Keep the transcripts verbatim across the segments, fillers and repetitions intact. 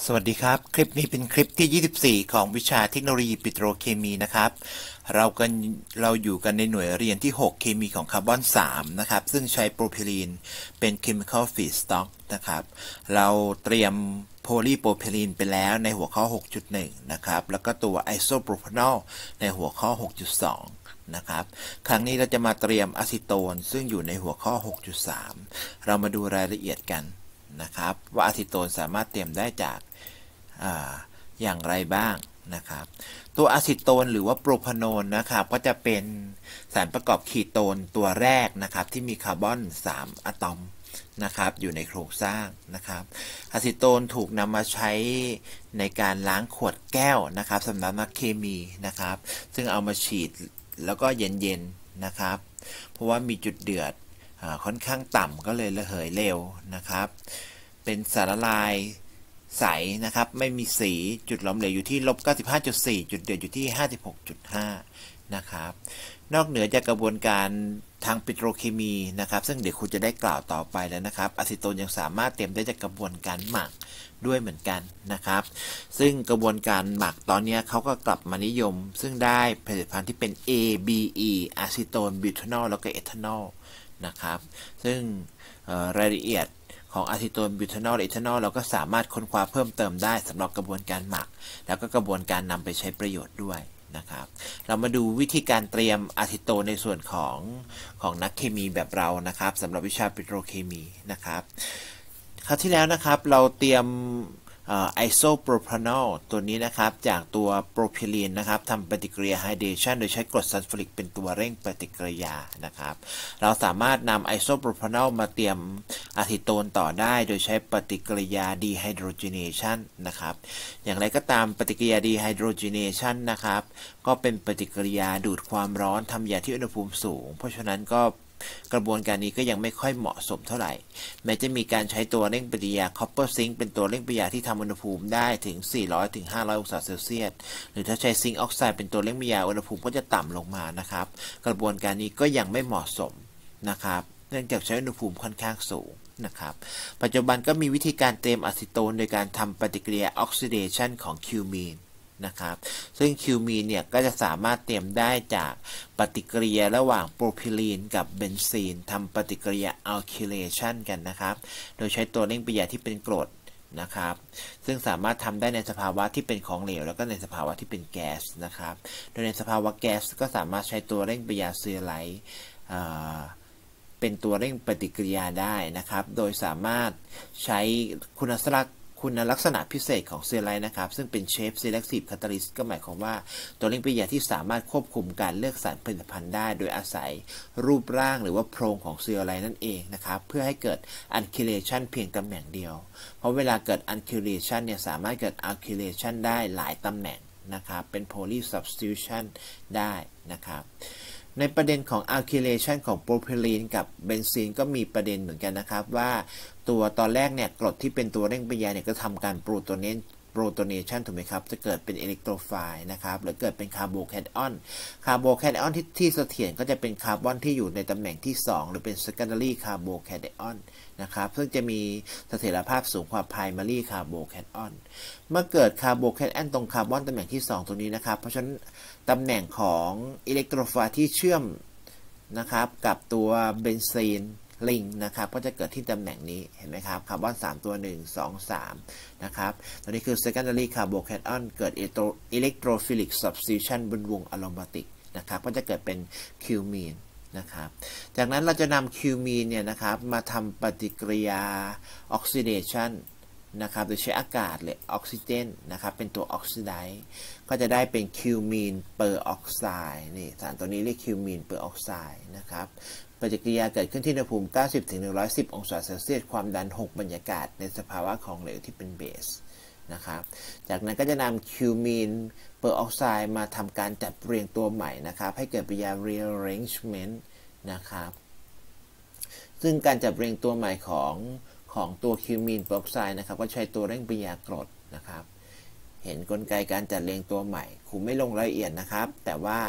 สวัสดีครับคลิปนี้เป็นคลิปที่ยี่สิบสี่ของวิชาเทคโนโลยีปิโตรเคมีนะครับเรากันเราอยู่กันในหน่วยเรียนที่หกเคมีของคาร์บอนสามนะครับซึ่งใช้โพรพิลีนเป็น chemical feedstock นะครับเราเตรียมโพลีโพรพิลีนไปแล้วในหัวข้อ หกจุดหนึ่ง นะครับแล้วก็ตัวไอโซโพรพานอลในหัวข้อ หกจุดสอง นะครับครั้งนี้เราจะมาเตรียมอะซิโตนซึ่งอยู่ในหัวข้อ หกจุดสาม เรามาดูรายละเอียดกันนะครับว่าอะซิโตนสามารถเตรียมได้จากออย่างไรบ้างนะครับตัวอะซิโตนหรือว่าโพรพานอลนะครับก็จะเป็นสารประกอบคีโตนตัวแรกนะครับที่มีคาร์บอนสามอะตอมนะครับอยู่ในโครงสร้างนะครับอะซิโตนถูกนำมาใช้ในการล้างขวดแก้วนะครับสำหรับนักเคมีนะครับซึ่งเอามาฉีดแล้วก็เย็นๆนะครับเพราะว่ามีจุดเดือดค่อนข้างต่ำก็เลยระเหยเร็วนะครับเป็นสารละลายใสนะครับไม่มีสีจุดหลอมเหลวอยู่ที่ลบ เก้าสิบห้าจุดสี่ จุดเดือดอยู่ที่ ห้าสิบหกจุดห้า นะครับนอกเหนือจากกระบวนการทางปิโตรเคมีนะครับซึ่งเดี๋ยวคุณจะได้กล่าวต่อไปแล้วนะครับอะซิโตนยังสามารถเตรียมได้จากกระบวนการหมักด้วยเหมือนกันนะครับซึ่งกระบวนการหมักตอนนี้เขาก็กลับมานิยมซึ่งได้ผลิตภัณฑ์ที่เป็น เอ บี อี อะซิโตนบิวทานอลแล้วก็เอทานอลนะครับซึ่งรายละเอียดของอะซิโตนบิวทานอลเอทานอลเราก็สามารถค้นคว้าเพิ่มเติมได้สำหรับกระบวนการหมักแล้วก็กระบวนการนำไปใช้ประโยชน์ด้วยนะครับเรามาดูวิธีการเตรียมอะซิโตนในส่วนของของนักเคมีแบบเรานะครับสำหรับวิชาปิโตรเคมีนะครับคราวที่แล้วนะครับเราเตรียมไอโซโพรพานอลตัวนี้นะครับจากตัวโพรพิลีนนะครับทำปฏิกิริยาไฮเดรชันโดยใช้กรดซัลฟูริกเป็นตัวเร่งปฏิกิริยานะครับเราสามารถนำไอโซโพรพานอลมาเตรียมอะซิโตนต่อได้โดยใช้ปฏิกิริยาดีไฮโดรเจเนชันนะครับอย่างไรก็ตามปฏิกิริยาดีไฮโดรเจเนชันนะครับก็เป็นปฏิกิริยาดูดความร้อนทำยาที่อุณหภูมิสูงเพราะฉะนั้นก็กระบวนการนี้ก็ยังไม่ค่อยเหมาะสมเท่าไหร่แม้จะมีการใช้ตัวเร่งปฏิกิริยา Copper Zinc เป็นตัวเร่งปฏิกิริยาที่ทำอุณหภูมิได้ถึง สี่ร้อยถึงห้าร้อย องศาเซลเซียสหรือถ้าใช้ซิงค์ออกไซด์เป็นตัวเร่งปฏิกิริยาอุณหภูมิก็จะต่ำลงมานะครับกระบวนการนี้ก็ยังไม่เหมาะสมนะครับเนื่องจากใช้อุณหภูมิค่อนข้างสูงนะครับปัจจุบันก็มีวิธีการเตรียมอะซิโตนโดยการทำปฏิกิริยาออกซิเดชันของคิวมีนนะครับซึ่งคิวมีนเนี่ยก็จะสามารถเตรียมได้จากปฏิกิริยาระหว่างโพรพิลีนกับเบนซีนทำปฏิกิริยาอัลคิเลชันกันนะครับโดยใช้ตัวเร่งปฏิกิริยาที่เป็นกรดนะครับซึ่งสามารถทำได้ในสภาวะที่เป็นของเหลวแล้วก็ในสภาวะที่เป็นแก๊สนะครับโดยในสภาวะแก๊สก็สามารถใช้ตัวเร่งปฏิกิริยาเซอร์ไลท์เป็นตัวเร่งปฏิกิริยาได้นะครับโดยสามารถใช้คุณลักษณะคุณลักษณะพิเศษของเซอร์ไลท์นะครับซึ่งเป็นเชฟซีเล็กซีฟคาตาลิสต์ก็หมายความว่าตัวเร่งปฏิกิริยาที่สามารถควบคุมการเลือกสารผลิตภัณฑ์ได้โดยอาศัยรูปร่างหรือว่าโพรงของเซอร์ไลท์นั่นเองนะครับเพื่อให้เกิดอัลคิเลชันเพียงตำแหน่งเดียวเพราะเวลาเกิดอัลคิเลชันเนี่ยสามารถเกิดอัลคิเลชันได้หลายตำแหน่งนะครับเป็นโพลีซับสติทูชันได้นะครับในประเด็นของ alkylation ของโพรพิลีนกับเบนซีนก็มีประเด็นเหมือนกันนะครับว่าตัวตอนแรกเนี่ยกรดที่เป็นตัวเร่งปฏิกิริยาเนี่ยก็ทำการโปรโตเนนโปรโตเนชันถูกไหมครับจะเกิดเป็นอิเล็กโทรไฟล์นะครับหรือเกิดเป็นคาร์โบแคทออนคาร์โบแคทออนที่ที่เสถียรก็จะเป็นคาร์บอนที่อยู่ในตำแหน่งที่สองหรือเป็น secondary คาร์โบแคทออนนะครับซึ่งจะมีเสถียรภาพสูงกว่า primary คาร์โบแคทออนเมื่อเกิดคาร์โบแคทออนตรงคาร์บอนตำแหน่งที่สองตรงนี้นะครับเพราะฉะนั้นตำแหน่งของอิเล็กโทรไฟล์ที่เชื่อมนะครับกับตัวเบนซีนลิงนะครับก็จะเกิดที่ตำแหน่งนี้เห็นไหมครับคาร์บอนสามตัวหนึ่ง สอง สามนะครับตัวนี้คือ secondary carbocation เกิด electrophilic substitution บนวงอะโรมาติกนะครับก็จะเกิดเป็นคิวมีนนะครับจากนั้นเราจะนำคิวมีนเนี่ยนะครับมาทำปฏิกิริยา oxidation นะครับโดยใช้อากาศหรือออกซิเจนนะครับเป็นตัวออกซิไดซ์ก็จะได้เป็นคิวมีนเปอร์ออกไซด์นี่สารตัวนี้เรียกคิวมีนเปอร์ออกไซด์นะครับปฏิกิริยาเกิดขึ้นที่อุณหภูมิ เก้าสิบถึงหนึ่งร้อยสิบ องศาเซลเซียสความดันหกบรรยากาศในสภาวะของเหลวที่เป็นเบสนะครับจากนั้นก็จะนำคิวมีนเปอร์ออกไซด์มาทำการจัดเรียงตัวใหม่นะครับให้เกิดปฏิกิริยา rearrangement นะครับซึ่งการจัดเรียงตัวใหม่ของของตัวคิวมีนเปอร์ออกไซด์นะครับก็ใช้ตัวเร่งปฏิกิริยากรดนะครับเห็นกลไกการจัดเรียงตัวใหม่ครูไม่ลงรายละเอียดนะครับแต่ว่า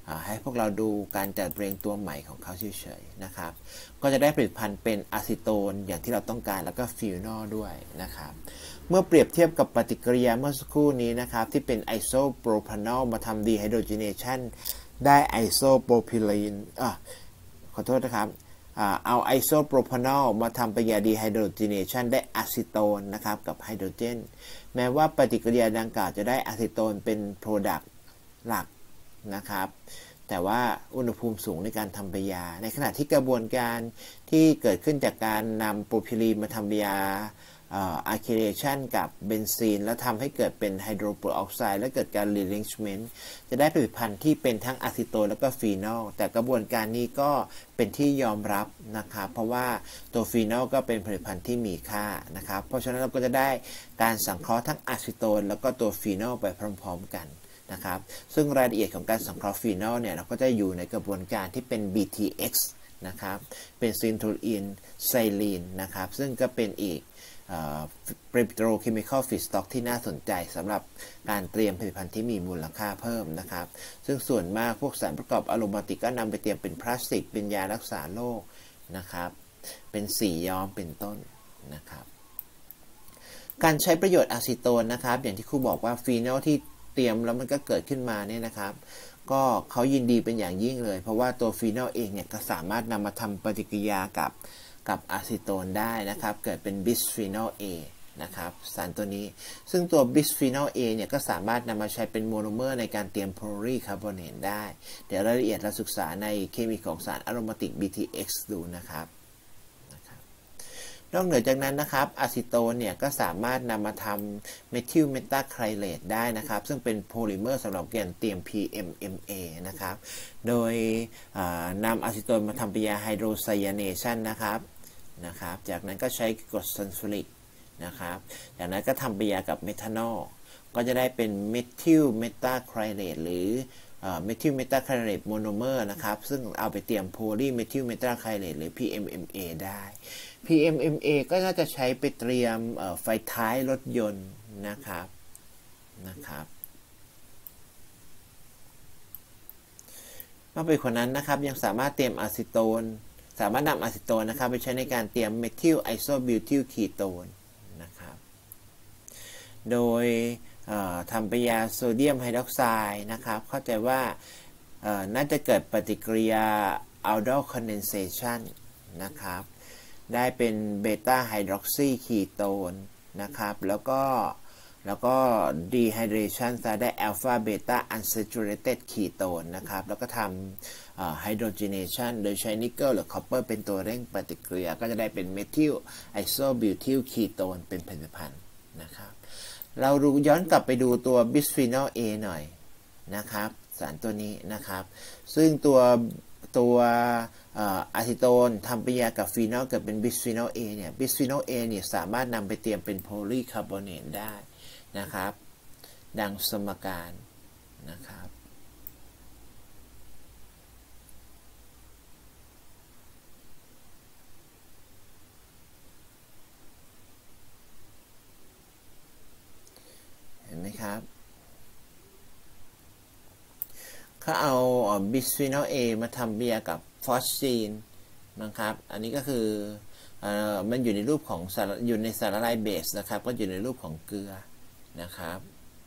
ให้พวกเราดูการจัดเรียงตัวใหม่ของเขาเฉยๆนะครับก็จะได้ผลิตภัณฑ์เป็นอะซิโตนอย่างที่เราต้องการแล้วก็ฟีนอลด้วยนะครับเมื่อเปรียบเทียบกับปฏิกิริยาเมื่อสักครู่นี้นะครับที่เป็นไอโซโปรพานอลมาทำดีไฮโดรเจเนชันได้ไอโซโปรพิลีนอ่ะขอโทษนะครับเอาไอโซโปรพานอลมาทำปฏิกิริยาดีไฮโดรเจเนชันได้อะซิโตนนะครับกับไฮโดรเจนแม้ว่าปฏิกิริยาดังกล่าวจะได้อะซิโตนเป็นโปรดักต์หลักนะครับแต่ว่าอุณหภูมิสูงในการทำปฏิกิริยาในขณะที่กระบวนการที่เกิดขึ้นจากการนำโปรพิลีนมาทำปฏิกิริยาอะคิเลชันกับเบนซีนแล้วทำให้เกิดเป็นไฮโดรโปรออกไซด์และเกิดการรีเลนจ์เมนต์จะได้ผลิตภัณฑ์ที่เป็นทั้งอะซิโตนแล้วก็ฟีนอลแต่กระบวนการนี้ก็เป็นที่ยอมรับนะครับเพราะว่าตัวฟีนอลก็เป็นผลิตภัณฑ์ที่มีค่านะครับเพราะฉะนั้นเราก็จะได้การสังเคราะห์ทั้งอะซิโตนแล้วก็ตัวฟีนอลไปพร้อมๆกันนะครับซึ่งรายละเอียดของการสังเคราะห์ฟีนอลเนี่ยเราก็จะอยู่ในกระบวนการที่เป็น บี ที เอ็กซ์ นะครับเป็นซินโทอีนไซลีนนะครับซึ่งก็เป็นอีกเปโตรเคมีคอลฟีดสต็อกที่น่าสนใจสำหรับการเตรียมผลิตภัณฑ์ที่มีมูลค่าเพิ่มนะครับซึ่งส่วนมากพวกสารประกอบอะโรมาติกก็นำไปเตรียมเป็นพลาสติกเป็นยารักษาโรคนะครับเป็นสีย้อมเป็นต้นนะครับการใช้ประโยชน์อะซิโตนนะครับอย่างที่ครูบอกว่าฟีนอลที่เตรียมแล้วมันก็เกิดขึ้นมาเนี่ยนะครับก็เขายินดีเป็นอย่างยิ่งเลยเพราะว่าตัวฟีนอลเองเนี่ยก็สามารถนำมาทำปฏิกิริยากับกับอะซิโตนได้นะครับเกิดเป็นบิสฟีนอล A นะครับสารตัวนี้ซึ่งตัวบิสฟีนอล A เนี่ยก็สามารถนำมาใช้เป็นโมโนเมอร์ในการเตรียมโพลีคาร์บอเนตได้เดี๋ยวรายละเอียดเราศึกษาในเคมีของสารอะโรมาติก บี ที เอ็กซ์ ดูนะครับนอกเหนือจากนั้นนะครับอะซิโตนเนี่ยก็สามารถนำมาทำเมทิลเมตาไคลเลตได้นะครับซึ่งเป็นโพลิเมอร์สำหรับการเตรียม พี เอ็ม เอ็ม เอ นะครับโดยนำอะซิโตนมาทำปฏิกิริยาไฮโดรไซยาเนชันนะครับนะครับจากนั้นก็ใช้กรดซัลฟูริกนะครับจากนั้นก็ทำปฏิกิริยากับเมทานอลก็จะได้เป็นเมทิลเมตาไคลเลตหรือเมทิลเมตาไคลเลตโมโนเมอร์นะครับซึ่งเอาไปเตรียมโพลีเมทิลเมตาไคลเลตหรือ พี เอ็ม เอ็ม เอ ได้ พี เอ็ม เอ็ม เอ ก็น่าจะใช้ไปเตรียมไฟท้ายรถยนต์นะครับนะครับนอกไปกว่านั้นนะครับยังสามารถเตรียมอะซิโตนสามารถนำอะซิโตนนะครับไปใช้ในการเตรียมเมทิลไอโซบิวทิลคีโตนนะครับโดยทำปฏิกิริยาโซเดียมไฮดรอกไซด์นะครับเข้าใจว่าน่าจะเกิดปฏิกิริยาอัลดอลคอนเดนเซชันนะครับได้เป็นเบต้าไฮดรอกซีคีโตนนะครับแล้วก็แล้วก็ดีไฮเดรชันได้อัลฟาเบต้าอันเซจูเรเต็ดคีโตนนะครับแล้วก็ทำไฮโดรเจเนชันโดยใช้นิกเกิลหรือคอปเปอร์เป็นตัวเร่งปฏิกิริยาก็จะได้เป็นเมทิลไอโซบิวทิลคีโตนเป็นผลิตภัณฑ์นะครับเราดูย้อนกลับไปดูตัวบิสฟีนอล A หน่อยนะครับสารตัวนี้นะครับซึ่งตัวตัวอะซิโตนทำปฏิกิริยากับฟีนอลเกิดเป็นบิสฟีนอล A เนี่ยบิสฟีนอล A เนี่ยสามารถนำไปเตรียมเป็นโพลีคาร์บอเนตได้นะครับดังสมการนะครับเห็นไหมครับเขาเอาบิสฟีนอล A มาทำปฏิกิริยากับฟอสซีนนะครับอันนี้ก็คือมันอยู่ในรูปของอยู่ในสารละลายเบสนะครับก็อยู่ในรูปของเกลือนะครับ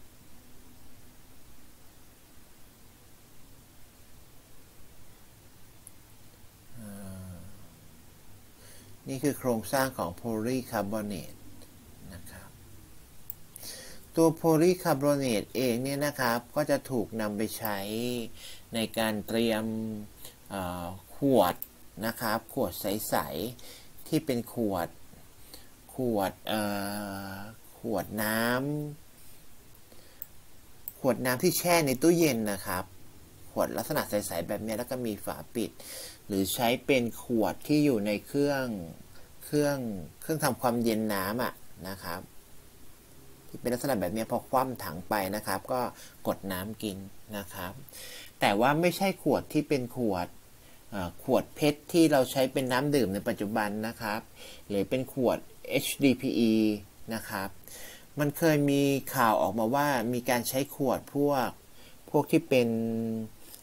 นี่คือโครงสร้างของโพลีคาร์บอเนตนะครับตัวโพลีคาร์บอเนตเองเนี่ยนะครับก็จะถูกนำไปใช้ในการเตรียมขวดนะครับขวดใสๆที่เป็นขวดขวดขวดน้ำขวดน้ำที่แช่ในตู้เย็นนะครับขวดลักษณะใสๆแบบนี้แล้วก็มีฝาปิดหรือใช้เป็นขวดที่อยู่ในเครื่องเครื่องเครื่องทำความเย็นน้ำอ่ะนะครับที่เป็นลักษณะแบบนี้พอคว่ำถังไปนะครับก็กดน้ำกินนะครับแต่ว่าไม่ใช่ขวดที่เป็นขวดขวดเพชรที่เราใช้เป็นน้ำดื่มในปัจจุบันนะครับหรือเป็นขวด เอช ดี พี อี นะครับมันเคยมีข่าวออกมาว่ามีการใช้ขวดพวกพวกที่เป็น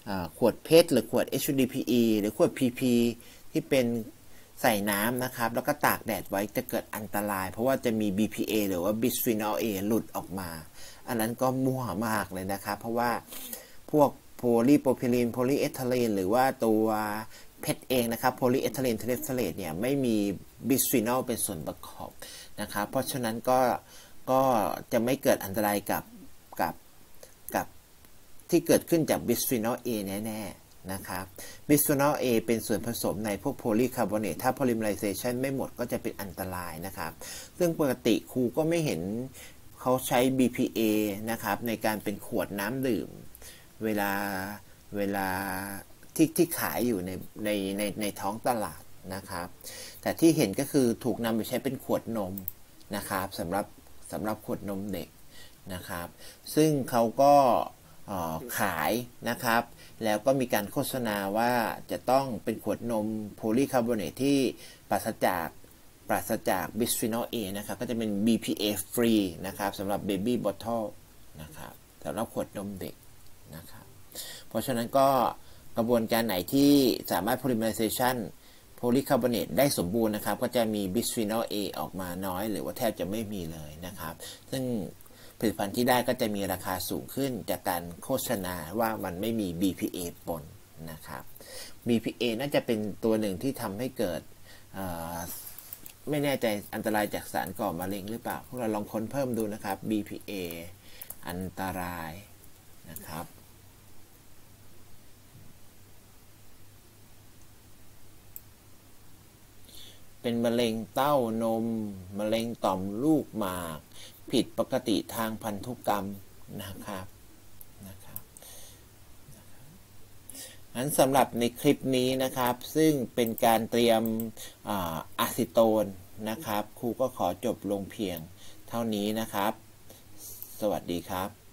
ขวดเพชรหรือขวด เอช ดี พี อี หรือขวด พี พี ที่เป็นใส่น้ำนะครับแล้วก็ตากแดดไว้จะเกิดอันตรายเพราะว่าจะมี บี พี เอ หรือว่าบิสฟีนอล A หลุดออกมาอันนั้นก็มั่วมากเลยนะครับเพราะว่าพวกโพลีโพรพิลีนโพลีเอทิลีนหรือว่าตัวเพชรเองนะครับโพลีเอทิลีนเทเรฟเฟเลตเนี่ยไม่มีบิสฟีนอลเป็นส่วนประกอบนะครับเพราะฉะนั้นก็ก็จะไม่เกิดอันตรายกับกับกับที่เกิดขึ้นจากบิสฟีนอล A แน่ๆนะครับบิสฟีนอล A เป็นส่วนผสมในพวกโพลีคาร์บอเนตถ้าโพลิเมอไรเซชันไม่หมดก็จะเป็นอันตรายนะครับซึ่งปกติครูก็ไม่เห็นเขาใช้ บี พี เอ นะครับในการเป็นขวดน้ำดื่มเวลาเวลาที่ที่ขายอยู่ในในในในท้องตลาดนะครับแต่ที่เห็นก็คือถูกนำไปใช้เป็นขวดนมนะครับสำหรับสำหรับขวดนมเด็กนะครับซึ่งเขาก็ขายนะครับแล้วก็มีการโฆษณาว่าจะต้องเป็นขวดนมโพลีคาร์บอเนตที่ปราศจากปราศจากบิสฟีนอล A นะครับก็จะเป็น บี พี เอ free นะครับสำหรับ baby bottle นะครับสำหรับขวดนมเด็กนะครับเพราะฉะนั้นก็กระบวนการไหนที่สามารถ polymerization โพลีคาร์บอเนตได้สมบูรณ์นะครับก็จะมีบิสฟีนอล A ออกมาน้อยหรือว่าแทบจะไม่มีเลยนะครับซึ่งผลิตภัณฑ์ที่ได้ก็จะมีราคาสูงขึ้นจากการโฆษณาว่ามันไม่มี บี พี เอ ปนนะครับ บี พี เอ น่าจะเป็นตัวหนึ่งที่ทำให้เกิดไม่แน่ใจอันตรายจากสารก่อมะเร็งหรือเปล่าพวกเราลองค้นเพิ่มดูนะครับ บี พี เอ อันตรายนะครับเป็นมะเร็งเต้านมมะเร็งต่อมลูกหมากผิดปกติทางพันธุกรรมนะครับนะครับงั้นสำหรับในคลิปนี้นะครับซึ่งเป็นการเตรียมอะซิโตนนะครับครูก็ขอจบลงเพียงเท่านี้นะครับสวัสดีครับ